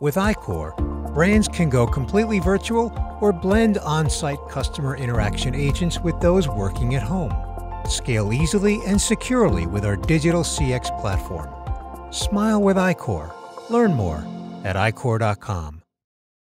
With iQor, brands can go completely virtual or blend on-site customer interaction agents with those working at home. Scale easily and securely with our digital CX platform. Smile with iQor. Learn more at iQor.com.